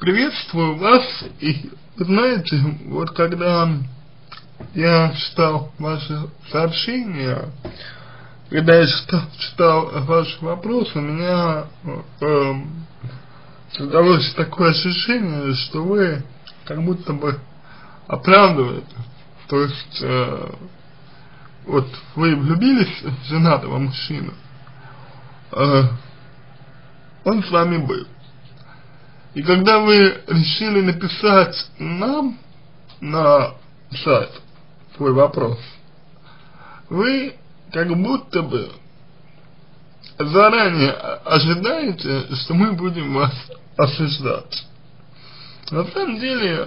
Приветствую вас, и вы знаете, вот когда я читал ваши сообщения, когда я читал ваши вопросы, у меня создалось такое ощущение, что вы как будто бы оправдываете, то есть вот вы влюбились в женатого мужчину, он с вами был. И когда вы решили написать нам на сайт свой вопрос, вы как будто бы заранее ожидаете, что мы будем вас осуждать. На самом деле,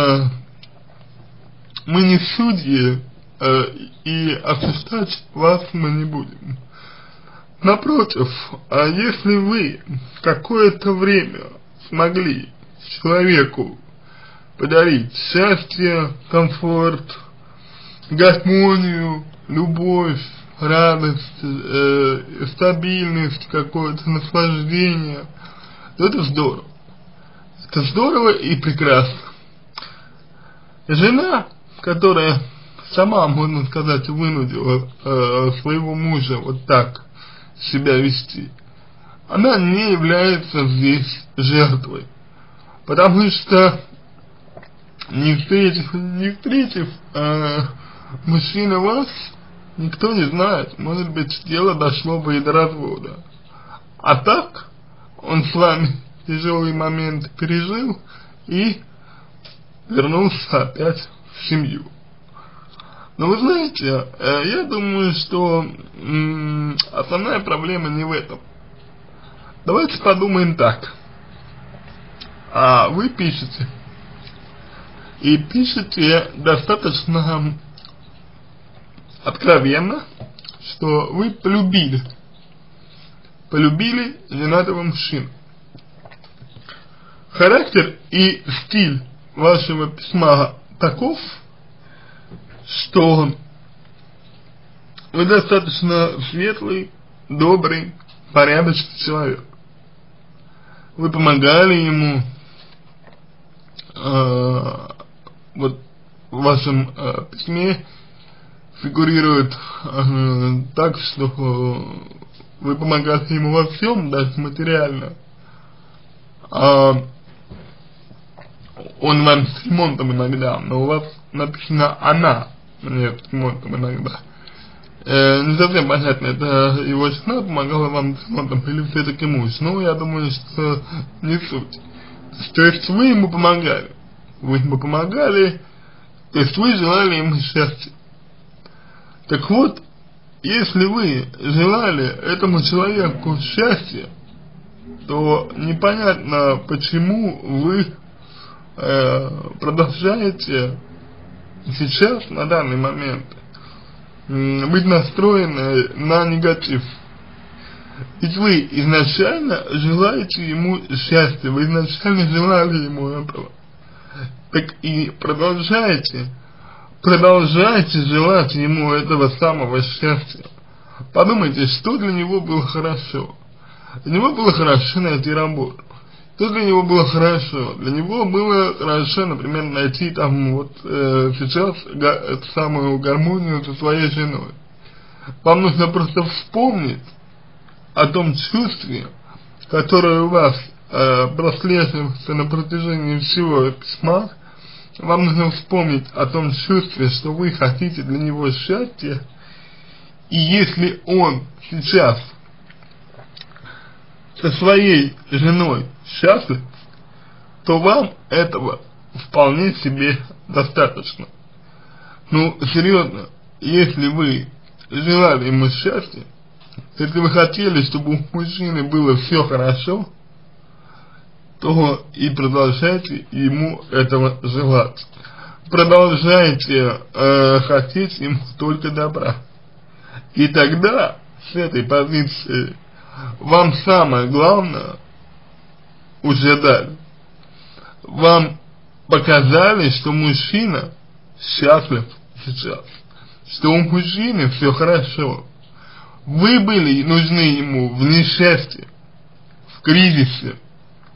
мы не судьи, и осуждать вас мы не будем. Напротив, если вы какое-то время смогли человеку подарить счастье, комфорт, гармонию, любовь, радость, стабильность, какое-то наслаждение, то это здорово. Это здорово и прекрасно. Жена, которая сама, можно сказать, вынудила своего мужа вот так себя вести, она не является здесь жертвой, потому что не встретив мужчину вас, никто не знает, может быть, дело дошло бы и до развода. А так, он с вами тяжелый момент пережил и вернулся опять в семью. Но вы знаете, я думаю, что основная проблема не в этом. Давайте подумаем так. Вы пишете. И пишете достаточно откровенно, что вы полюбили женатого мужчину. Характер и стиль вашего письма таков, что вы достаточно светлый, добрый, порядочный человек. Вы помогали ему, вот в вашем письме фигурирует так, что вы помогали ему во всем, даже материально. Он вам с ремонтом иногда, но у вас написано «она» мне с ремонтом иногда. Не совсем понятно, это его жена помогала вам с ремонтом или все-таки муж. Ну, я думаю, что не суть. То есть вы ему помогали. То есть вы желали ему счастья. Так вот, если вы желали этому человеку счастья, то непонятно, почему вы продолжаете сейчас, на данный момент, быть настроены на негатив. Ведь вы изначально желаете ему счастья, вы изначально желали ему этого. Так и продолжайте желать ему этого самого счастья. Подумайте, что для него было хорошо. Для него было хорошо найти работу. Что для него было хорошо? Для него было хорошо, например, найти там вот сейчас эту самую гармонию со своей женой. Вам нужно просто вспомнить о том чувстве, которое у вас прослеживается на протяжении всего письма. Вам нужно вспомнить о том чувстве, что вы хотите для него счастья, и если он сейчас со своей женой счастлив, то вам этого вполне себе достаточно. Ну, серьезно, если вы желали ему счастья, если вы хотели, чтобы у мужчины было все хорошо, то и продолжайте ему этого желать. Продолжайте хотеть ему только добра. И тогда, с этой позиции, вам самое главное уже дали. Вам показали, что мужчина счастлив сейчас, что у мужчины все хорошо. Вы были нужны ему в несчастье, в кризисе,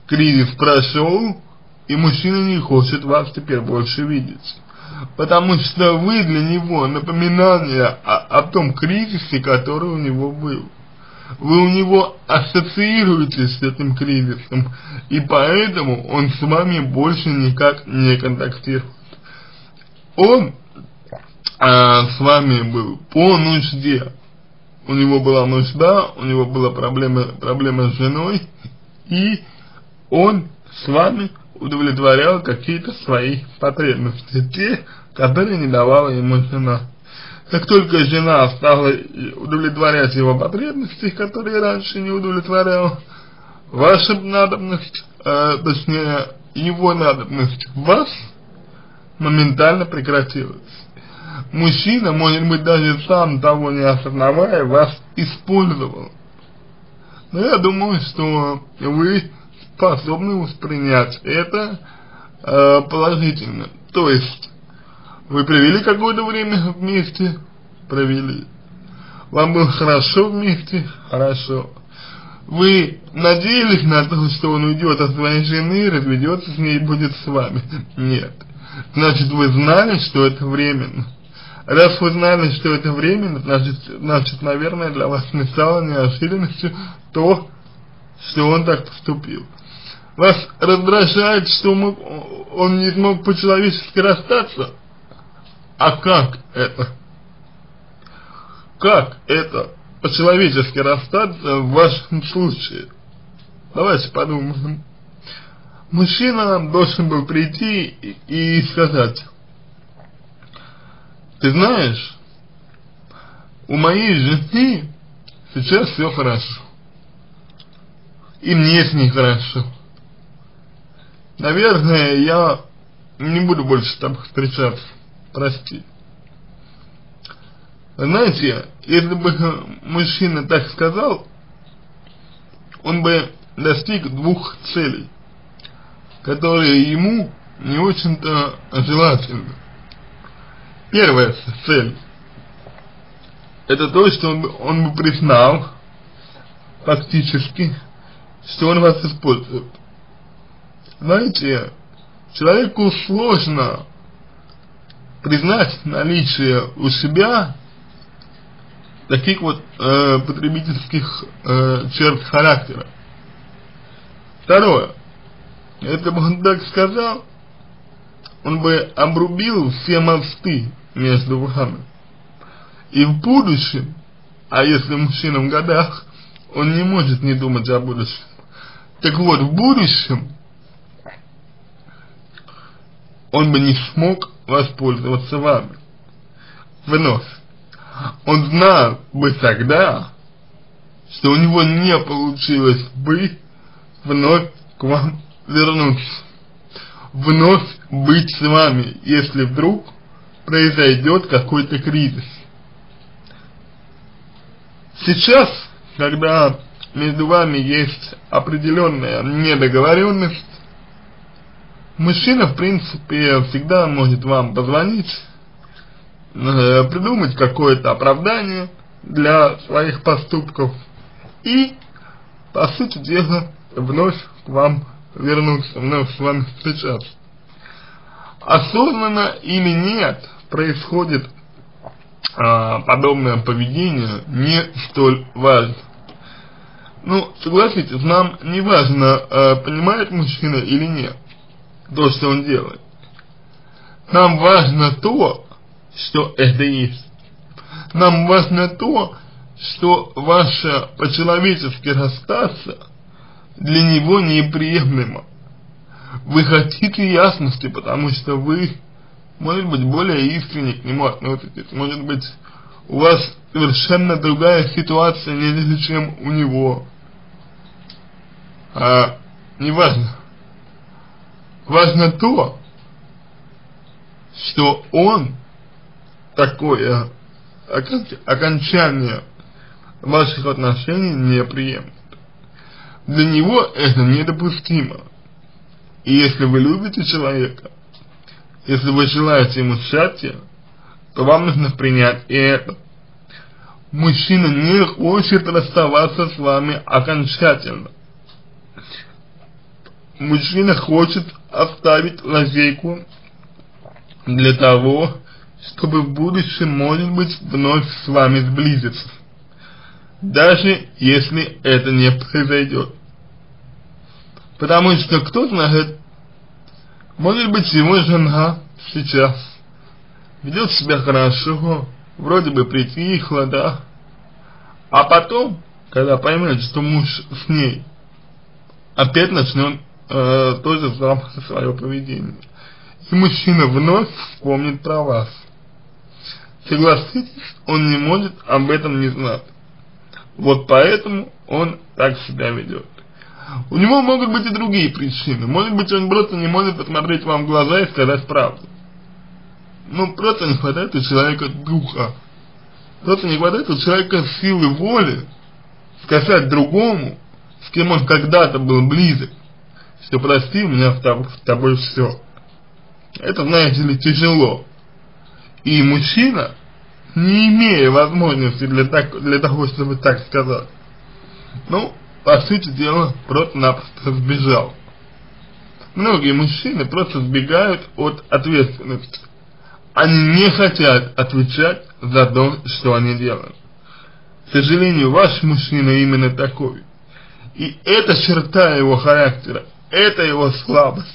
кризис прошел, и мужчина не хочет вас теперь больше видеть. Потому что вы для него напоминание о том кризисе, который у него был. Вы у него ассоциируетесь с этим кризисом, и поэтому он с вами больше никак не контактирует. Он с вами был по нужде. У него была нужда, у него была проблема с женой, и он с вами удовлетворял какие-то свои потребности, те, которые не давала ему жена. Как только жена стала удовлетворять его потребности, которые раньше не удовлетворяла, ваша надобность, точнее его надобность в вас моментально прекратилась. Мужчина, может быть, даже сам того не осознавая, вас использовал. Но я думаю, что вы способны воспринять это положительно. То есть, вы провели какое-то время вместе? Провели. Вам было хорошо вместе? Хорошо. Вы надеялись на то, что он уйдет от своей жены, разведется с ней и будет с вами? Нет. Значит, вы знали, что это временно. Раз вы знали, что это временно, значит, наверное, для вас не стало неожиданностью то, что он так поступил. Вас раздражает, что он не смог по-человечески расстаться? А как это? Как это по-человечески расстаться в вашем случае? Давайте подумаем. Мужчина должен был прийти и сказать: ты знаешь, у моей жены сейчас все хорошо. И мне с ней хорошо. Наверное, я не буду больше с тобой встречаться. Прости. Знаете, если бы мужчина так сказал, он бы достиг двух целей, которые ему не очень-то желательны. Первая цель — это то, что он бы признал фактически, что он вас использует. Знаете, человеку сложно признать наличие у себя таких вот потребительских черт характера. Второе. Если бы он так сказал, он бы обрубил все мосты между вами. И в будущем, а если мужчина в годах, он не может не думать о будущем. Так вот, в будущем он бы не смог воспользоваться вами вновь. Он знал бы тогда, что у него не получилось бы вновь к вам вернуться, вновь быть с вами, если вдруг произойдет какой-то кризис. Сейчас, когда между вами есть определенная недоговоренность, мужчина, в принципе, всегда может вам позвонить, придумать какое-то оправдание для своих поступков и, по сути дела, вновь к вам вернуться, вновь с вами встречаться. Осознанно или нет происходит подобное поведение, не столь важно. Ну, согласитесь, нам не важно, понимает мужчина или нет то, что он делает. Нам важно то, что это есть. Нам важно то, что ваше по-человечески расстаться для него неприемлемо. Вы хотите ясности, потому что вы, может быть, более искренне к нему относитесь. Может быть, у вас совершенно другая ситуация, нежели чем у него. Неважно. Важно то, что он такое окончание ваших отношений не приемлет. Для него это недопустимо. И если вы любите человека, если вы желаете ему счастья, то вам нужно принять и это. Мужчина не хочет расставаться с вами окончательно. мужчина хочет оставить лазейку для того, чтобы в будущем, может быть, вновь с вами сблизиться, даже если это не произойдет. Потому что, кто знает, может быть, его жена сейчас ведет себя хорошо, вроде бы притихла, да, а потом, когда поймет, что муж с ней, опять начнет то же самое свое поведение. И мужчина вновь вспомнит про вас. Согласитесь, он не может об этом не знать. Вот поэтому он так себя ведет. У него могут быть и другие причины. Может быть, он просто не может посмотреть вам в глаза и сказать правду. Ну, просто не хватает у человека духа. Просто не хватает у человека силы воли сказать другому, с кем он когда-то был близок, что прости, у меня с тобой все. Это, знаете ли, тяжело. И мужчина, не имея возможности для того, чтобы так сказать, ну, по сути дела, просто-напросто сбежал. Многие мужчины просто сбегают от ответственности. Они не хотят отвечать за то, что они делают. К сожалению, ваш мужчина именно такой. И это черта его характера, это его слабость.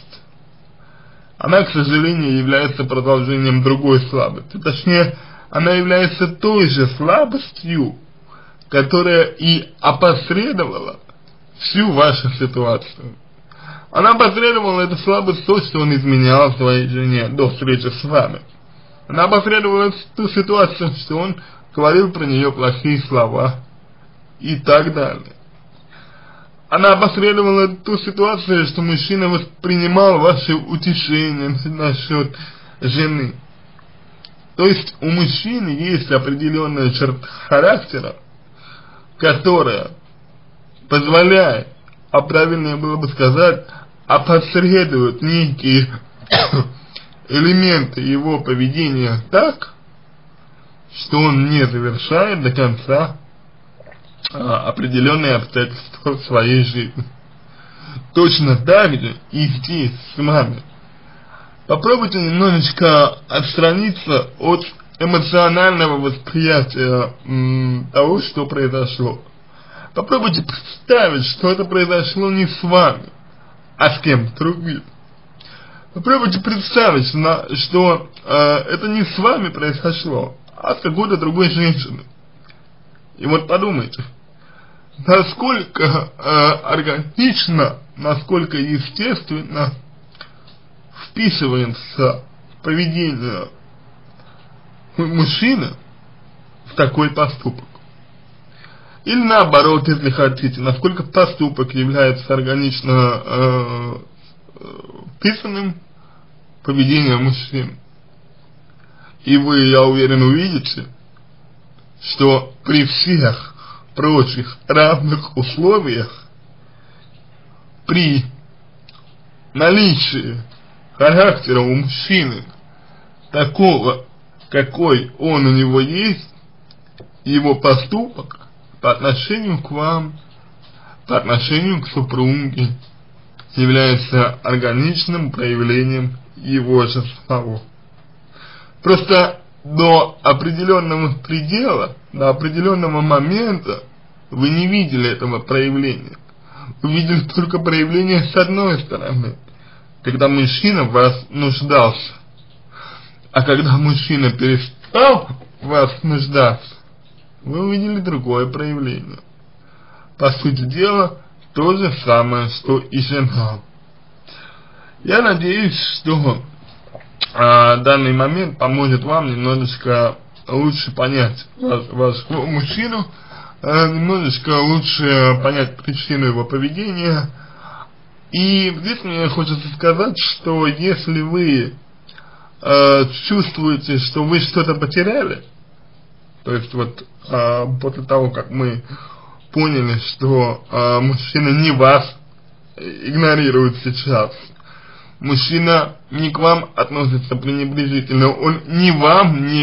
Она, к сожалению, является продолжением другой слабости. Точнее, она является той же слабостью, которая и опосредовала всю вашу ситуацию. Она опосредовала эту слабость то, что он изменял своей жене до встречи с вами. Она опосредовала ту ситуацию, что он говорил про нее плохие слова и так далее. Она опосредовала ту ситуацию, что мужчина воспринимал ваши утешения насчет жены. То есть у мужчины есть определенная черта характера, которая позволяет, а правильнее было бы сказать, опосредует некие элементы его поведения так, что он не завершает до конца определенные обстоятельства в своей жизни. Точно так же и здесь с вами. Попробуйте немножечко отстраниться от эмоционального восприятия того, что произошло. Попробуйте представить, что это произошло не с вами, а с кем-то другим. Попробуйте представить, что это не с вами произошло, а с какой-то другой женщиной. И вот подумайте, насколько органично, насколько естественно вписывается поведение мужчины в такой поступок. Или наоборот, если хотите, насколько поступок является органично вписанным поведением мужчин. И вы, я уверен, увидите, что при всех прочих равных условиях, при наличии характера у мужчины такого, какой он у него есть, его поступок по отношению к вам, по отношению к супруге является органичным проявлением его же самого. Просто до определенного предела, до определенного момента вы не видели этого проявления. Вы видели только проявление с одной стороны, когда мужчина в вас нуждался. А когда мужчина перестал в вас нуждаться, вы увидели другое проявление. По сути дела, то же самое, что и жена. Я надеюсь, что данный момент поможет вам немножечко лучше понять вашего мужчину, немножечко лучше понять причину его поведения. И здесь мне хочется сказать, что если вы чувствуете, что вы что-то потеряли, то есть вот после того, как мы поняли, что мужчина не вас игнорирует сейчас, мужчина не к вам относится пренебрежительно, он ни вам не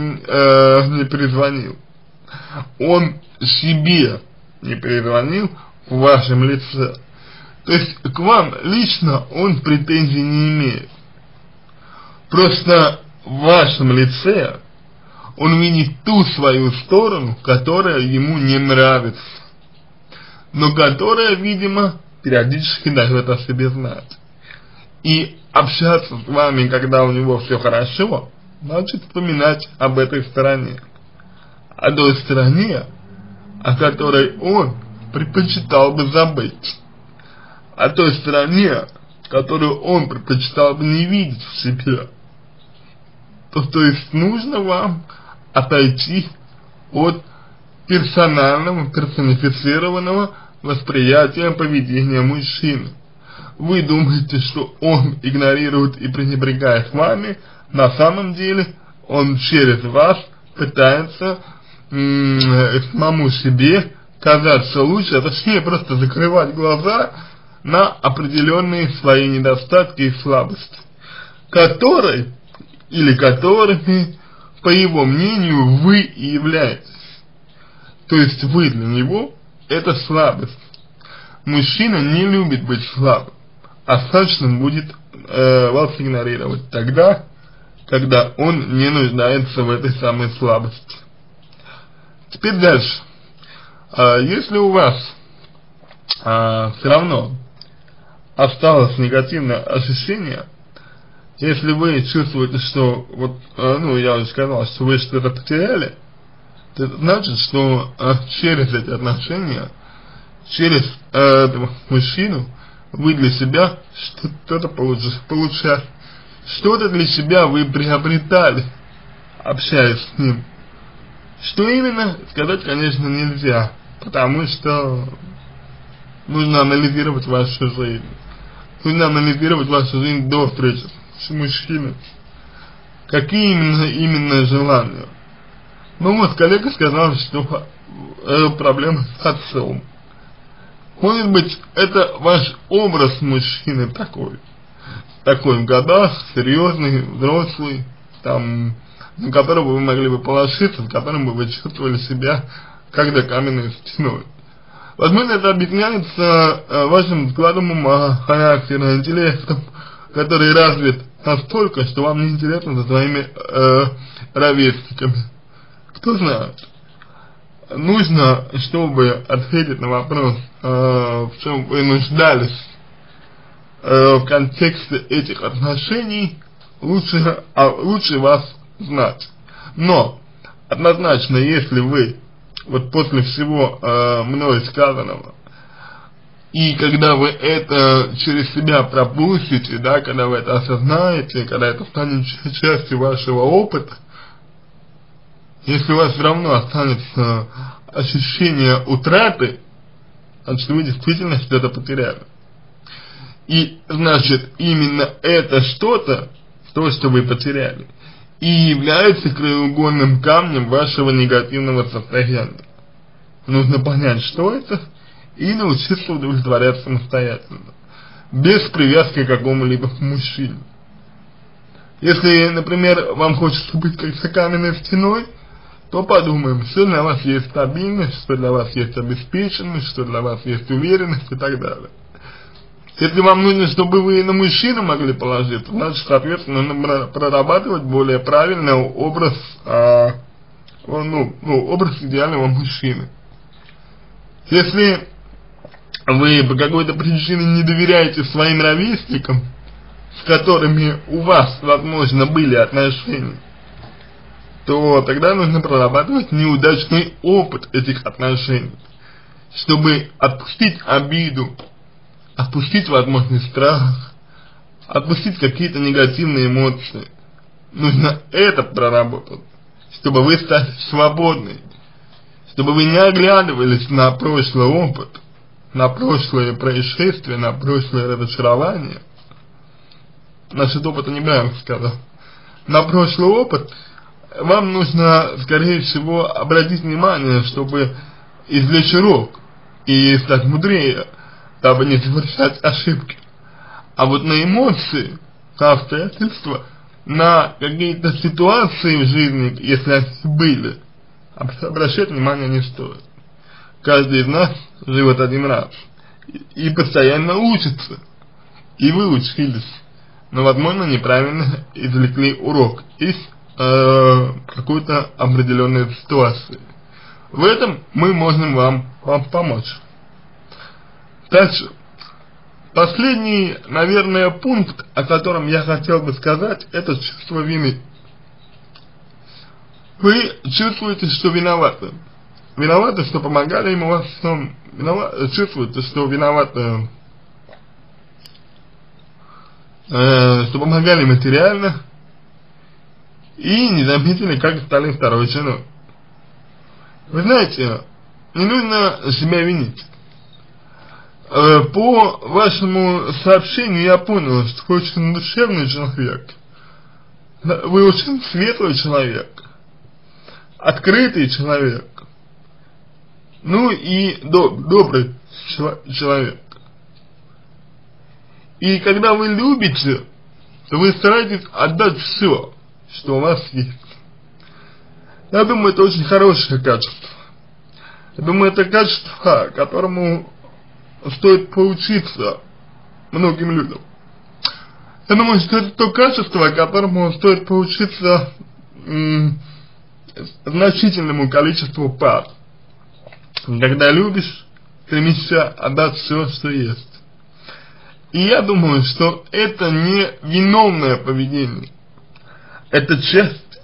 перезвонил, он себе не перезвонил в вашем лице. То есть к вам лично он претензий не имеет. Просто в вашем лице он видит ту свою сторону, которая ему не нравится, но которая, видимо, периодически дает о себе знать. И общаться с вами, когда у него все хорошо, значит вспоминать об этой стороне. О той стороне, о которой он предпочитал бы забыть. О той стороне, которую он предпочитал бы не видеть в себе. То есть нужно вам отойти от персонального, персонифицированного восприятия поведения мужчины. Вы думаете, что он игнорирует и пренебрегает вами, на самом деле он через вас пытается самому себе казаться лучше, а точнее просто закрывать глаза на определенные свои недостатки и слабости, которые или которыми, по его мнению, вы и являетесь. То есть вы для него это слабость. Мужчина не любит быть слабым, а значит он будет вас игнорировать тогда, когда он не нуждается в этой самой слабости. Теперь дальше. Если у вас все равно осталось негативное ощущение, если вы чувствуете, что вот, я уже сказал, что вы что-то потеряли, то это значит, что через эти отношения, через этого мужчину вы для себя что-то получали, что-то для себя вы приобретали, общаясь с ним. Что именно, сказать, конечно, нельзя, потому что нужно анализировать вашу жизнь. Нужно анализировать вашу жизнь до встречи с мужчиной. Какие именно желания. Ну вот, коллега сказал, что проблема с отцом. Может быть, это ваш образ мужчины такой в годах, серьезный, взрослый, там, на которого вы могли бы положиться, с которым бы вы чувствовали себя как до каменной стеной. Возможно, это объясняется вашим складом ума, характером, интеллектом, который развит настолько, что вам не интересно за своими ровесниками. Кто знает. Нужно, чтобы ответить на вопрос, в чем вы нуждались в контексте этих отношений, лучше вас знать. Но однозначно, если вы вот после всего мной сказанного, и когда вы это через себя пропустите, да, когда вы это осознаете, когда это станет частью вашего опыта, если у вас все равно останется ощущение утраты, значит вы действительно что-то потеряли. И значит именно это что-то, то, что вы потеряли, и является краеугольным камнем вашего негативного состояния. Нужно понять, что это, и научиться удовлетворять самостоятельно, без привязки к какому-либо мужчине. Если, например, вам хочется быть как за каменной стеной, то подумаем, что для вас есть стабильность, что для вас есть обеспеченность, что для вас есть уверенность и так далее. Если вам нужно, чтобы вы на мужчину могли положиться, значит, соответственно, нужно прорабатывать более правильный образ, образ идеального мужчины. Если вы по какой-то причине не доверяете своим ровесникам, с которыми у вас, возможно, были отношения, то тогда нужно прорабатывать неудачный опыт этих отношений, чтобы отпустить обиду, отпустить, возможно, страх, отпустить какие-то негативные эмоции. Нужно это проработать, чтобы вы стали свободны, чтобы вы не оглядывались на прошлый опыт, на прошлые происшествия, на прошлое разочарование. Насчет опыта неправильно сказал. На прошлый опыт вам нужно, скорее всего, обратить внимание, чтобы извлечь урок и стать мудрее, дабы не совершать ошибки. А вот на эмоции, на обстоятельства, на какие-то ситуации в жизни, если они были, обращать внимание не стоит. Каждый из нас живет один раз. и постоянно учатся, и вы учились, но, возможно, неправильно извлекли урок из какой-то определенной ситуации. В этом мы можем вам помочь. Дальше. Последний, наверное, пункт, о котором я хотел бы сказать, это чувство вины. Вы чувствуете, что виноваты. Виноваты, что помогали ему во всем. Чувствуете, что виноваты, что помогали материально. И не заметили, как стали второй женой. Вы знаете, не нужно себя винить. По вашему сообщению я понял, что вы очень душевный человек. Вы очень светлый человек. Открытый человек. Ну и добрый человек. И когда вы любите, то вы стараетесь отдать все, что у вас есть. Я думаю, это очень хорошее качество. Я думаю, это качество, которому стоит поучиться многим людям. Я думаю, что это то качество, которому стоит поучиться значительному количеству пар. Когда любишь, стремишься отдать все, что есть. И я думаю, что это не виновное поведение. Это часть,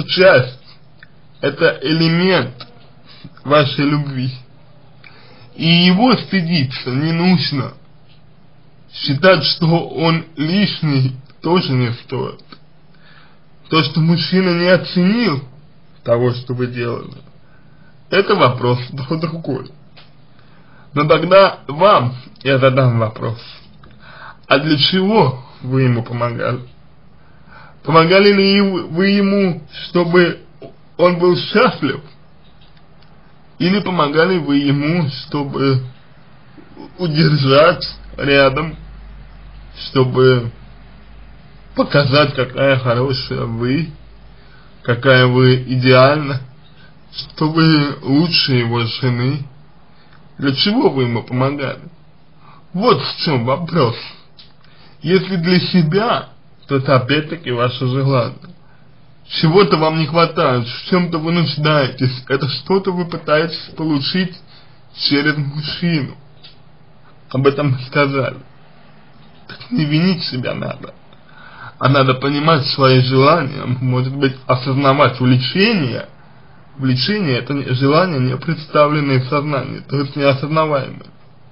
это элемент вашей любви. И его стыдиться не нужно. Считать, что он лишний, тоже не стоит. То, что мужчина не оценил того, что вы делали, это вопрос другой. Но тогда вам я задам вопрос. А для чего вы ему помогали? Помогали ли вы ему, чтобы он был счастлив? Или помогали вы ему, чтобы удержать рядом, чтобы показать, какая хорошая вы, какая вы идеальна, что вы лучше его жены? Для чего вы ему помогали? Вот в чем вопрос. Если для себя, то это опять-таки ваше желание. Чего-то вам не хватает, в чем-то вы нуждаетесь, это что-то вы пытаетесь получить через мужчину. Об этом сказали. Так не винить себя надо. А надо понимать свои желания, может быть, осознавать влечение. Влечение — это желание, не представленное в сознании, то есть неосознаваемое.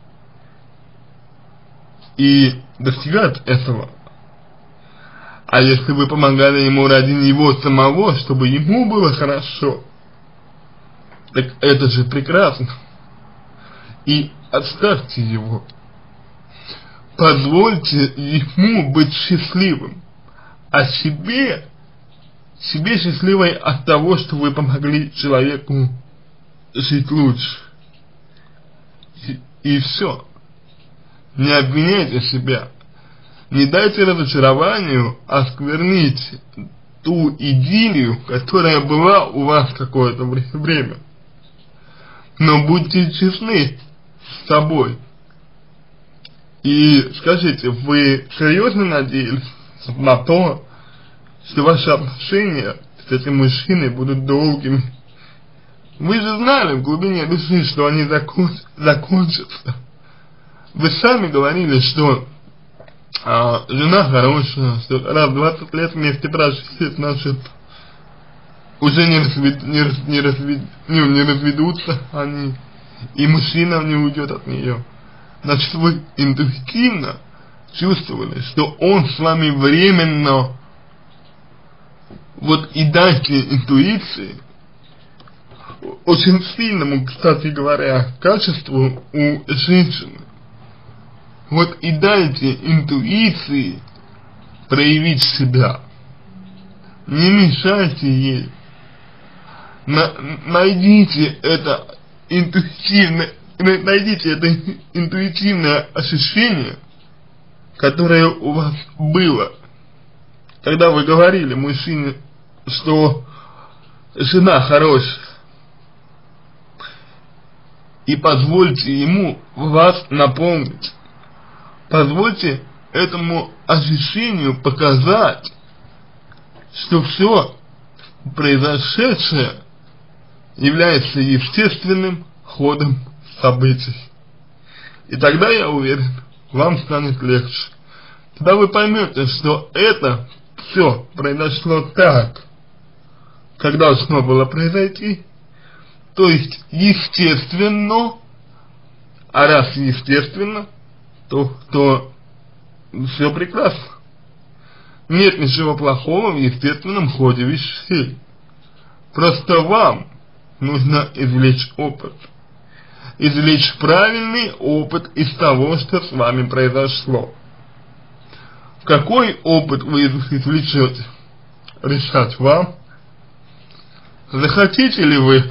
И достигать этого. А если вы помогали ему ради него самого, чтобы ему было хорошо, так это же прекрасно. И оставьте его. Позвольте ему быть счастливым. А себе счастливой от того, что вы помогли человеку жить лучше. И все. Не обвиняйте себя. Не дайте разочарованию осквернить ту идиллию, которая была у вас какое-то время. Но будьте честны с собой. И скажите, вы серьезно надеялись на то, что ваши отношения с этим мужчиной будут долгими? Вы же знали в глубине души, что они закончатся. Вы сами говорили, что жена хорошая, что раз 20 лет вместе прожили, значит, уже не разведутся они, и мужчина не уйдет от нее. Значит, вы интуитивно чувствовали, что он с вами временно. Вот и дайте интуиции, очень сильному, кстати говоря, качеству у женщины. Вот и дайте интуиции проявить себя. Не мешайте ей. Найдите это интуитивное ощущение, которое у вас было, когда вы говорили мужчине, что жена хорошая. и позвольте ему вас наполнить. Позвольте этому ощущению показать, что все произошедшее является естественным ходом событий. И тогда, я уверен, вам станет легче. Тогда вы поймете, что это все произошло так, как должно было произойти, то есть естественно, а раз естественно, то все прекрасно. Нет ничего плохого в естественном ходе вещей. Просто вам нужно извлечь опыт. Извлечь правильный опыт из того, что с вами произошло. Какой опыт вы извлечете? Решать вам. Захотите ли вы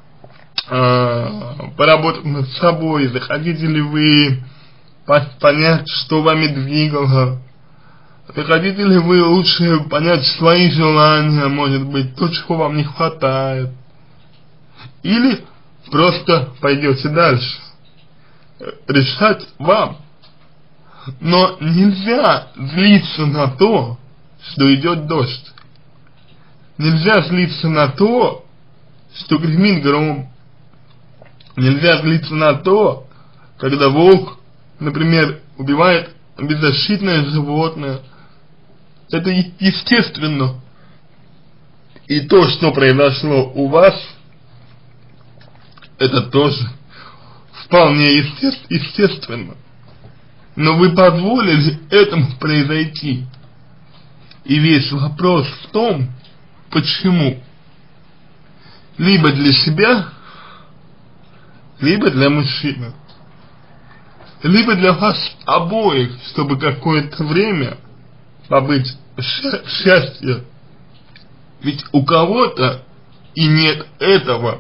поработать над собой, захотите ли вы понять, что вами двигало, захотите ли вы лучше понять свои желания, может быть, то, чего вам не хватает, или просто пойдете дальше. Решать вам. Но нельзя злиться на то, что идет дождь. Нельзя злиться на то, что гремит гром. Нельзя злиться на то, когда волк, например, убивает беззащитное животное. Это естественно. И то, что произошло у вас, это тоже вполне естественно. Но вы позволили этому произойти. И весь вопрос в том, почему. Либо для себя, либо для мужчины. Либо для вас обоих, чтобы какое-то время побыть в счастье. Ведь у кого-то и нет этого.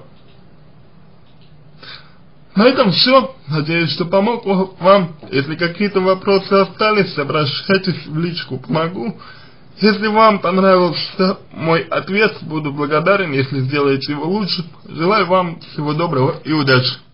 На этом все. Надеюсь, что помог вам. Если какие-то вопросы остались, обращайтесь в личку, помогу. Если вам понравился мой ответ, буду благодарен, если сделаете его лучше. Желаю вам всего доброго и удачи.